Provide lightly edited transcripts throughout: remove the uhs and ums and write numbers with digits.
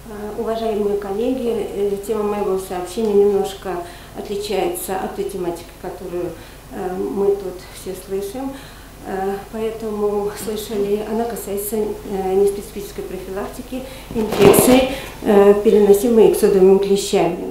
Уважаемые коллеги, тема моего сообщения немножко отличается от той тематики, которую мы тут все слышим. Поэтому слышали, она касается неспецифической профилактики инфекций, переносимой иксодовыми клещами.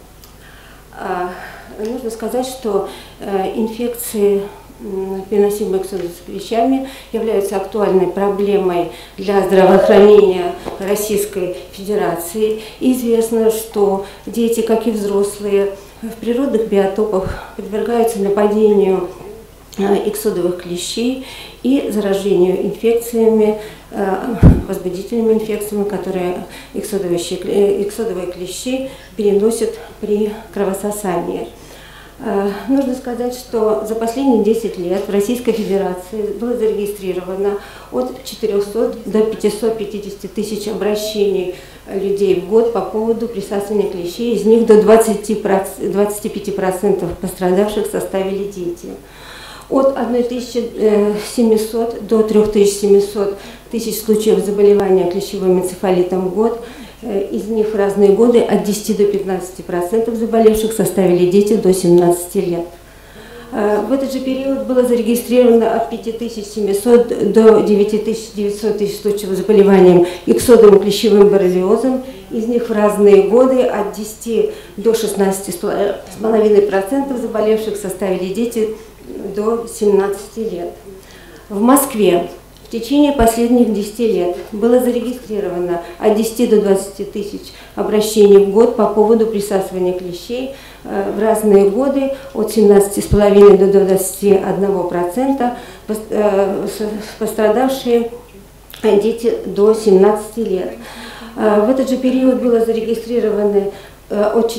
Нужно сказать, что инфекции, переносимые иксодовыми клещами, являются актуальной проблемой для здравоохранения Российской Федерации. Известно, что дети, как и взрослые, в природных биотопах подвергаются нападению иксодовых клещей и заражению инфекциями, возбудительными инфекциями, которые иксодовые клещи переносят при кровососании. Нужно сказать, что за последние 10 лет в Российской Федерации было зарегистрировано от 400 до 550 тысяч обращений людей в год по поводу присасывания клещей. Из них до 25% пострадавших составили дети. От 1700 до 3700 тысяч случаев заболевания клещевым энцефалитом в год. Из них в разные годы от 10 до 15% заболевших составили дети до 17 лет. В этот же период было зарегистрировано от 5700 до 9900 тысяч случаев заболеванием иксодовым клещевым боррелиозом. Из них в разные годы от 10 до 16,5% заболевших составили дети до 17 лет. В Москве в течение последних 10 лет было зарегистрировано от 10 до 20 тысяч обращений в год по поводу присасывания клещей. В разные годы от 17,5 до 21% пострадавшие дети до 17 лет. В этот же период было зарегистрировано от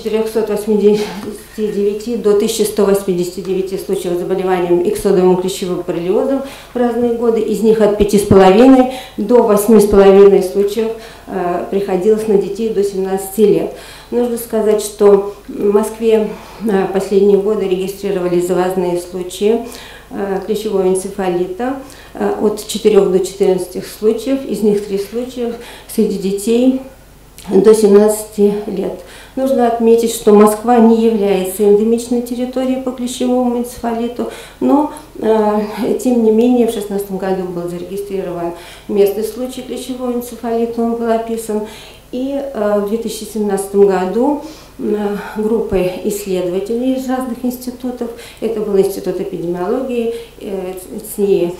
489 до 1189 случаев заболеванием иксодовым клещевым боррелиозом в разные годы. Из них от 5,5 до 8,5 случаев приходилось на детей до 17 лет. Нужно сказать, что в Москве последние годы регистрировались завозные случаи клещевого энцефалита от 4 до 14 случаев. Из них 3 случая среди детей до 17 лет. Нужно отметить, что Москва не является эндемичной территорией по клещевому энцефалиту, но, тем не менее, в 2016 году был зарегистрирован местный случай клещевого энцефалита, он был описан, и в 2017 году группой исследователей из разных институтов, это был Институт эпидемиологии, ЦНИИ,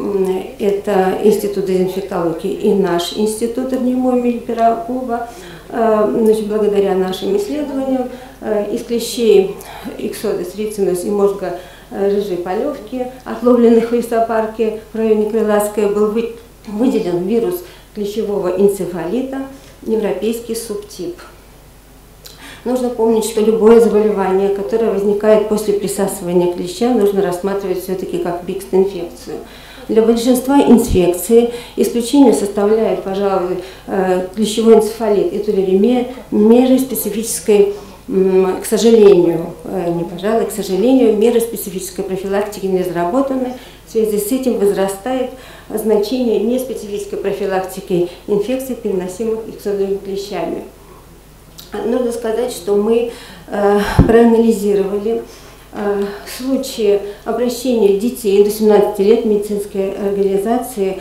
это Институт дезинфектологии и наш Институт Артемия Пирогова. Благодаря нашим исследованиям из клещей иксодес рицинус и мозга рыжей полевки, отловленных в лесопарке в районе Крылатская, был выделен вирус клещевого энцефалита, европейский субтип. Нужно помнить, что любое заболевание, которое возникает после присасывания клеща, нужно рассматривать все-таки как микс-инфекцию. Для большинства инфекций исключение составляет, пожалуй, клещевой энцефалит и тулеремия, меры специфической, к сожалению, к сожалению, меры специфической профилактики не разработаны. В связи с этим возрастает значение неспецифической профилактики инфекций, переносимых иксодовыми клещами. Нужно сказать, что мы проанализировали случаи обращения детей до 17 лет медицинской организации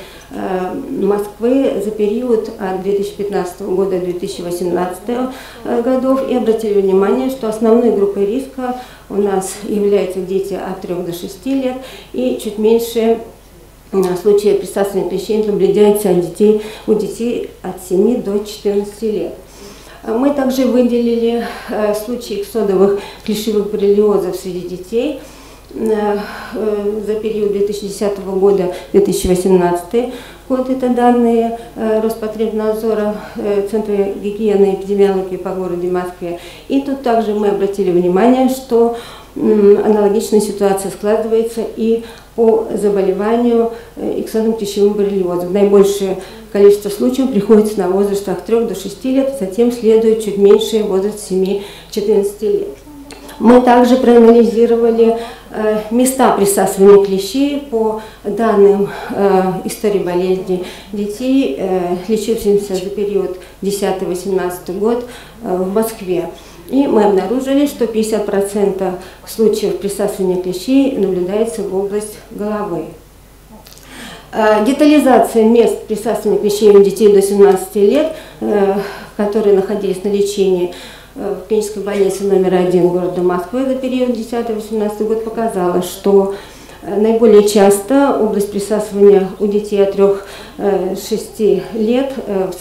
Москвы за период от 2015 года до 2018 годов и обратили внимание, что основной группой риска у нас являются дети от 3 до 6 лет и чуть меньше случаев присасывания клещей наблюдается у детей от 7 до 14 лет. Мы также выделили случаи иксодовых клещевых боррелиозов среди детей за период 2010 года 2018 год. Это данные Роспотребнадзора, Центра гигиены и эпидемиологии по городу Москве. И тут также мы обратили внимание, что аналогичная ситуация складывается и по заболеванию иксодовым клещевым боррелиозом. Наибольшее количество случаев приходится на возраст от 3 до 6 лет, затем следует чуть меньший возраст 7-14 лет. Мы также проанализировали места присасывания клещей по данным истории болезни детей, лечившихся за период 10-18 год в Москве. И мы обнаружили, что 50% случаев присасывания клещей наблюдается в область головы. Детализация мест присасывания клещей у детей до 17 лет, которые находились на лечении в клинической больнице номер 1 города Москвы за период 10-18 год, показала, что наиболее часто область присасывания у детей от 3-6 лет в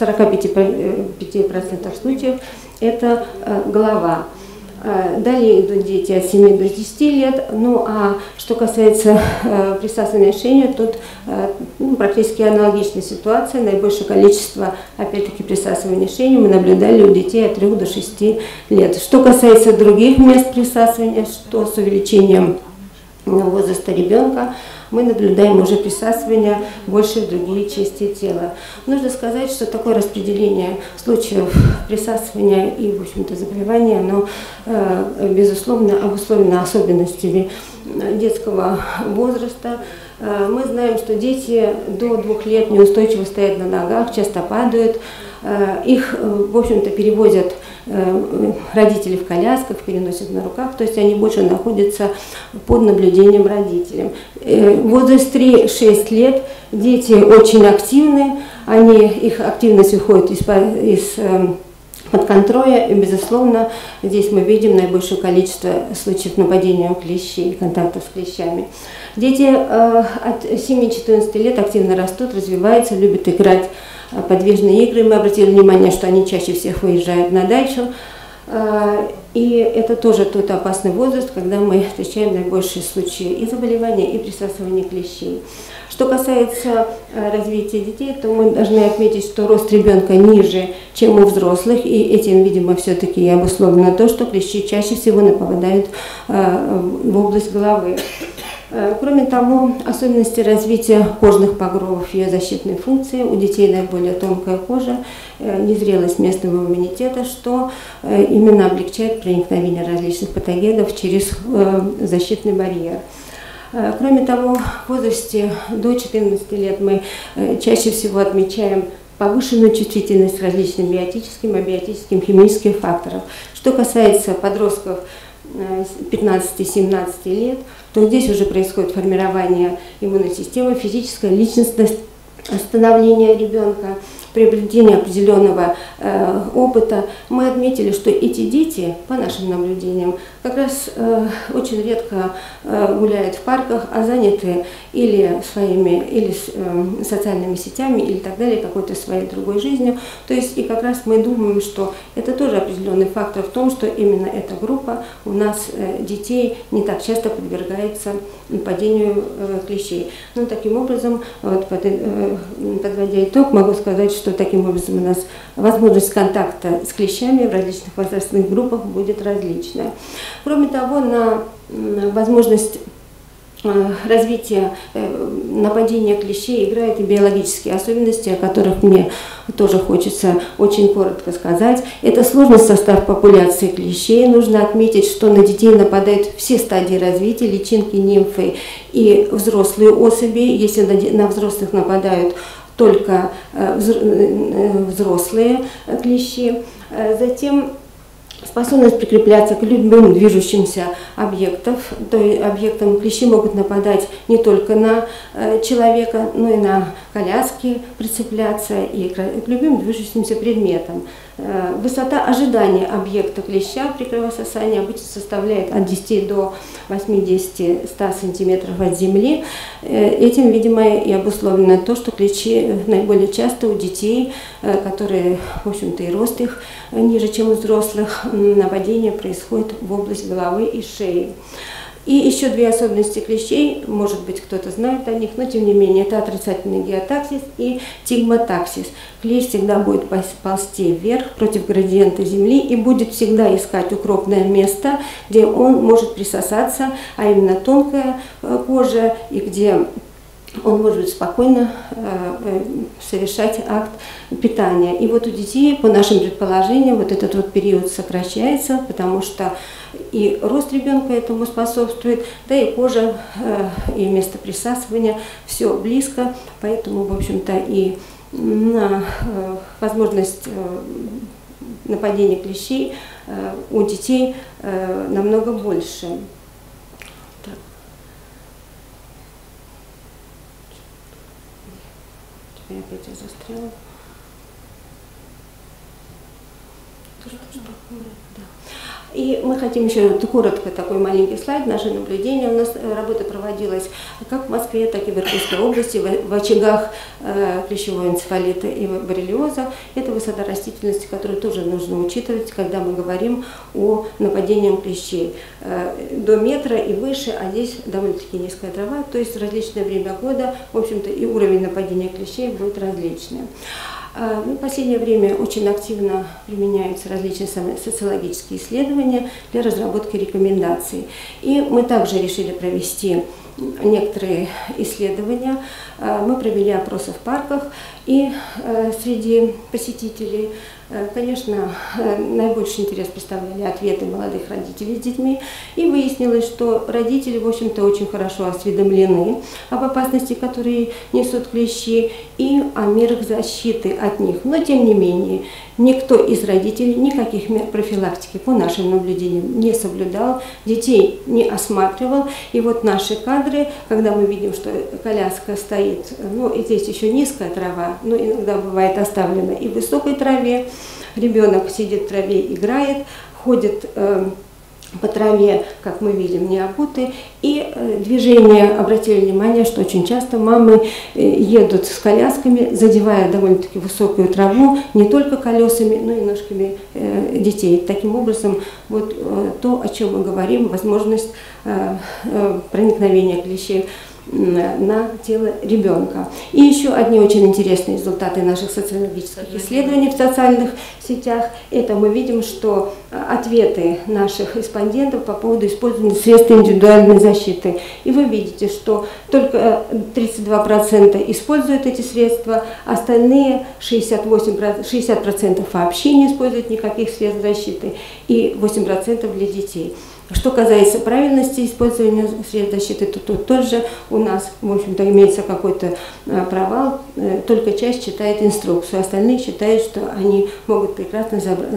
45% случаев это голова. Далее идут дети от 7 до 10 лет. Ну а что касается присасывания шеи, тут практически аналогичная ситуация. Наибольшее количество, опять-таки, присасывания шеи мы наблюдали у детей от 3 до 6 лет. Что касается других мест присасывания, что с увеличением возраста ребенка, мы наблюдаем уже присасывание больше в другие части тела. Нужно сказать, что такое распределение случаев присасывания и, в общем-то, заболевания, оно, безусловно, обусловлено особенностями детского возраста. Мы знаем, что дети до 2 лет неустойчиво стоят на ногах, часто падают. Их, в общем-то, перевозят родители в колясках, переносят на руках, то есть они больше находятся под наблюдением родителей. В возрасте 3-6 лет дети очень активны, их активность выходит из-под контроля, и, безусловно, здесь мы видим наибольшее количество случаев нападения клещей, контактов с клещами. Дети от 7-14 лет активно растут, развиваются, любят играть подвижные игры. Мы обратили внимание, что они чаще всех выезжают на дачу. И это тоже тот опасный возраст, когда мы встречаем наибольшие случаи и заболевания, и присасывания клещей. Что касается развития детей, то мы должны отметить, что рост ребенка ниже, чем у взрослых, и этим, видимо, все-таки обусловлено то, что клещи чаще всего нападают в область головы. Кроме того, особенности развития кожных покровов и ее защитной функции. У детей наиболее тонкая кожа, незрелость местного иммунитета, что именно облегчает проникновение различных патогенов через защитный барьер. Кроме того, в возрасте до 14 лет мы чаще всего отмечаем повышенную чувствительность к различным биотическим, абиотическим, химическим факторам. Что касается подростков 15-17 лет, то здесь уже происходит формирование иммунной системы, физическое, личностное становление ребенка, приобретение определенного опыта. Мы отметили, что эти дети, по нашим наблюдениям, как раз очень редко гуляют в парках, а заняты или социальными сетями, или так далее, какой-то своей другой жизнью. То есть и как раз мы думаем, что это тоже определенный фактор в том, что именно эта группа у нас детей не так часто подвергается нападению клещей. Ну, таким образом, вот, подводя итог, могу сказать, что таким образом у нас возможность контакта с клещами в различных возрастных группах будет различная. Кроме того, на возможность развития нападения клещей играют и биологические особенности, о которых мне тоже хочется очень коротко сказать. Это сложный состав популяции клещей. Нужно отметить, что на детей нападают все стадии развития, личинки, нимфы и взрослые особи. Если на взрослых нападают только взрослые клещи. Затем способность прикрепляться к любым движущимся объектам. То есть объектам клещи могут нападать не только на человека, но и на коляски прицепляться и к любым движущимся предметам. Высота ожидания объекта клеща при кровососании обычно составляет от 10 до 80-100 сантиметров от земли. Этим, видимо, и обусловлено то, что клещи наиболее часто у детей, которые, в общем-то, и рост их ниже, чем у взрослых, нападение происходит в область головы и шеи. И еще две особенности клещей, может быть, кто-то знает о них, но тем не менее, это отрицательный геотаксис и тигмотаксис. Клещ всегда будет ползти вверх против градиента земли и будет всегда искать укромное место, где он может присосаться, а именно тонкая кожа, и где он может спокойно совершать акт питания. И вот у детей, по нашим предположениям, вот этот вот период сокращается, потому что и рост ребенка этому способствует, да и кожа, и место присасывания, все близко, поэтому, в общем-то, и возможность нападения клещей у детей намного больше. Так. Теперь опять я застряла. И мы хотим еще коротко такой маленький слайд, наше наблюдение. У нас работа проводилась как в Москве, так и в Иркутской области, в очагах клещевого энцефалита и боррелиоза. Это высота растительности, которую тоже нужно учитывать, когда мы говорим о нападении клещей. До метра и выше, а здесь довольно-таки низкая трава, то есть в различное время года, в общем-то, и уровень нападения клещей будет различный. В последнее время очень активно применяются различные социологические исследования для разработки рекомендаций. И мы также решили провести некоторые исследования. Мы провели опросы в парках, и среди посетителей, конечно, наибольший интерес представляли ответы молодых родителей с детьми. И выяснилось, что родители, в общем-то, очень хорошо осведомлены об опасности, которые несут клещи, и о мерах защиты от них. Но, тем не менее, никто из родителей никаких мер профилактики по нашим наблюдениям не соблюдал, детей не осматривал. И вот наши кадры, когда мы видим, что коляска стоит, ну и здесь еще низкая трава, но иногда бывает оставлена и в высокой траве, ребенок сидит в траве, играет, ходит по траве, как мы видим, не обуты. И движение, обратили внимание, что очень часто мамы едут с колясками, задевая довольно-таки высокую траву, не только колесами, но и ножками детей. Таким образом, вот то, о чем мы говорим, возможность проникновения клещей на тело ребенка. И еще одни очень интересные результаты наших социологических исследований в социальных сетях. Это мы видим, что ответы наших респондентов по поводу использования средств индивидуальной защиты. И вы видите, что только 32% используют эти средства, остальные 60% вообще не используют никаких средств защиты, и 8% для детей. Что касается правильности использования средств защиты, то тут тоже у нас, в общем-то, имеется какой-то провал. Только часть читает инструкцию, остальные считают, что они могут прекрасно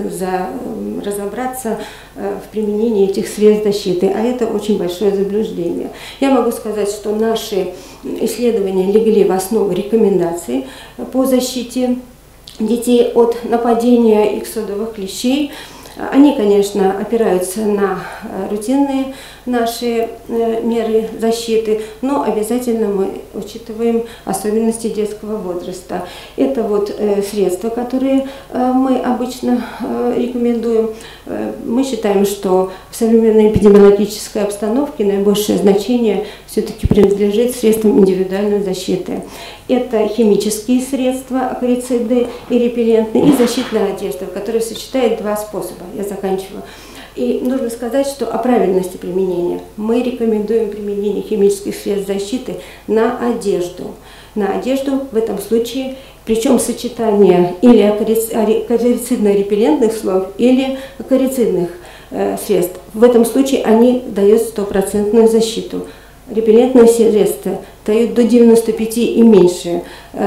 разобраться в применении этих средств защиты, а это очень большое заблуждение. Я могу сказать, что наши исследования легли в основу рекомендаций по защите детей от нападения иксодовых клещей. Они, конечно, опираются на рутинные наши меры защиты, но обязательно мы учитываем особенности детского возраста. Это вот средства, которые мы обычно рекомендуем. Мы считаем, что в современной эпидемиологической обстановке наибольшее значение все-таки принадлежит средствам индивидуальной защиты. Это химические средства, акарициды и репеллентные, и защитная одежда, которая сочетает два способа. Я заканчиваю. И нужно сказать, что о правильности применения. Мы рекомендуем применение химических средств защиты на одежду. На одежду в этом случае, причем сочетание или акарицидно-репеллентных слоев, или акарицидных средств. В этом случае они дают стопроцентную защиту. Репеллентные средства дают до 95 и меньше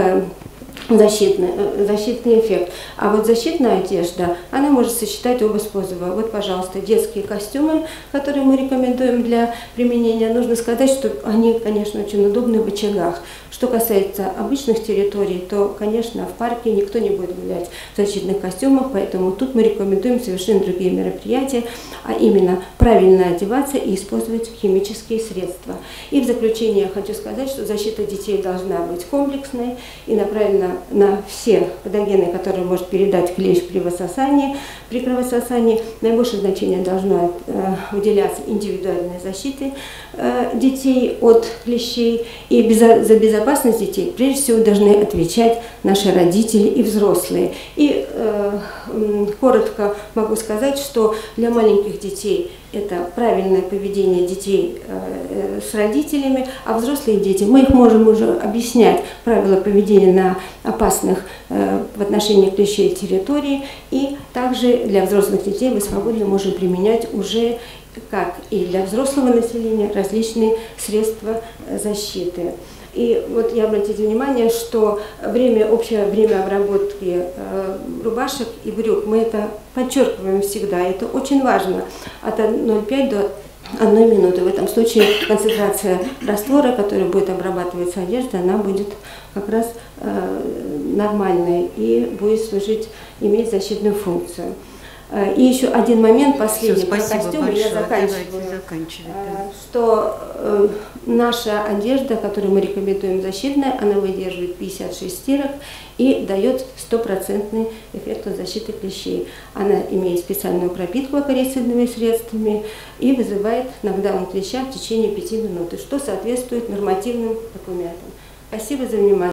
защитный эффект. А вот защитная одежда, она может сочетать оба способа. Вот, пожалуйста, детские костюмы, которые мы рекомендуем для применения. Нужно сказать, что они, конечно, очень удобны в очагах. Что касается обычных территорий, то, конечно, в парке никто не будет гулять в защитных костюмах, поэтому тут мы рекомендуем совершенно другие мероприятия, а именно правильно одеваться и использовать химические средства. И в заключение я хочу сказать, что защита детей должна быть комплексной и направлена на все патогены, которые может передать клещ при высосании. При кровососании наибольшее значение должно уделяться индивидуальной защите детей от клещей, и за безопасность детей прежде всего должны отвечать наши родители и взрослые. И коротко могу сказать, что для маленьких детей это правильное поведение детей с родителями, а взрослые дети, мы их можем уже объяснять правила поведения на опасных в отношении клещей территории, и также для взрослых детей мы свободно можем применять уже, как и для взрослого населения, различные средства защиты. И вот я обратите внимание, что общее время обработки рубашек и брюк, мы это подчеркиваем всегда, это очень важно, от 0,5 до 1 минуты. В этом случае концентрация раствора, который будет обрабатываться одежда, она будет как раз нормальной и будет иметь защитную функцию. И еще один момент, последний, про костюмы, я заканчиваю, что наша одежда, которую мы рекомендуем защитная, она выдерживает 56 стирок и дает стопроцентный эффект от защиты клещей. Она имеет специальную пропитку акарицидными средствами и вызывает нокдаун клеща в течение 5 минут, что соответствует нормативным документам. Спасибо за внимание.